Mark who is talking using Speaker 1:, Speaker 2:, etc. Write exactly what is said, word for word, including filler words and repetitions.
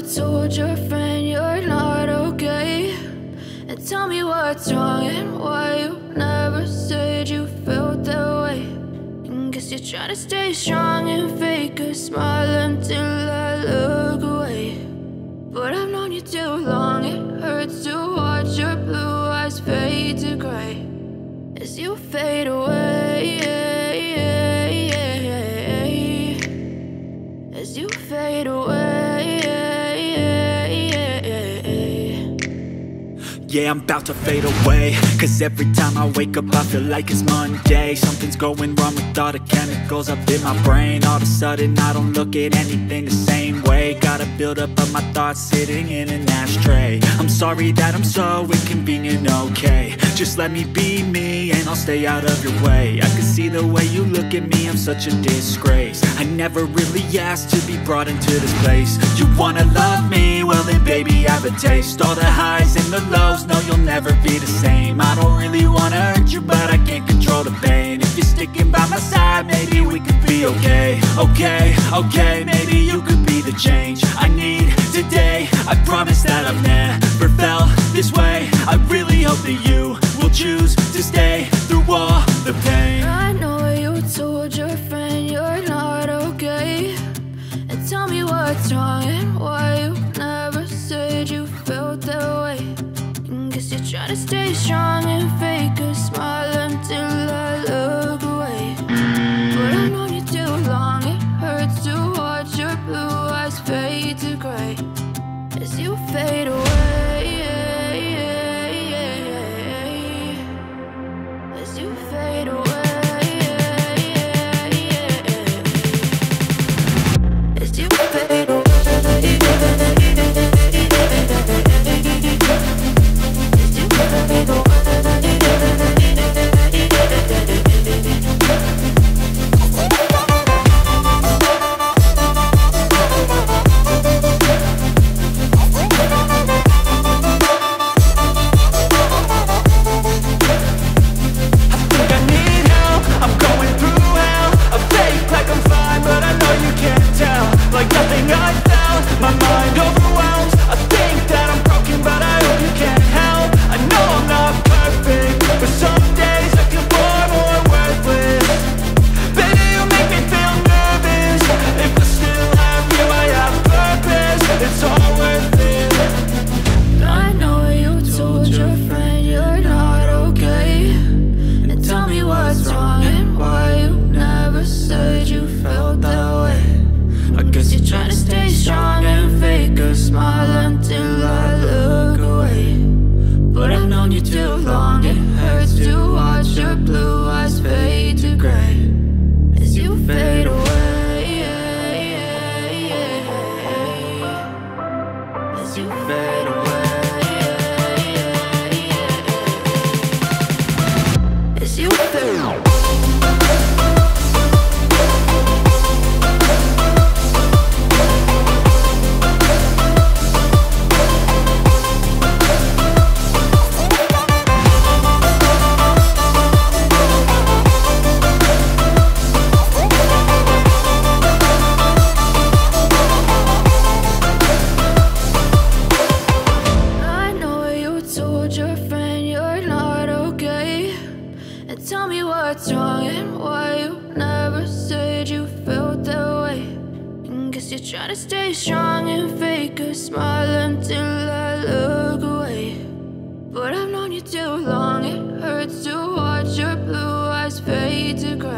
Speaker 1: told your friend you're not okay, and tell me what's wrong and why you never said you felt that way. And guess you're trying to stay strong and fake a smile until I look away. But I've known you too long, it hurts to watch your blue eyes fade to gray as you fade away, as you fade away.
Speaker 2: Yeah, I'm about to fade away, cause every time I wake up I feel like it's Monday. Something's going wrong with all the chemicals up in my brain. All of a sudden I don't look at anything the same way. Gotta build up of my thoughts sitting in an ashtray. I'm sorry that I'm so inconvenient, okay. Just let me be me and I'll stay out of your way. I can see the way you look at me, I'm such a disgrace. I never really asked to be brought into this place. You wanna love me? Well then baby, have a taste. All the highs and the lows, no, you'll never be the same. I don't really wanna hurt you, but I can't control the pain. If you're sticking by my side, maybe we could be okay. Okay, okay, maybe you could be the change I need today. I promise that I've never felt this way. I really hope that you will choose to stay through all the pain.
Speaker 1: I know you told your friend you're not okay, and tell me what's wrong and why you never said you felt that way. Guess you're trying to stay strong and fake a smile until I look away. But I've known you too long, it hurts to watch your blue eyes fade to gray as you fade away, as you fade away, as you fade away. Trying to stay strong and fake a smile until I look away. But I've known you too long, it hurts to watch your blue eyes fade to gray.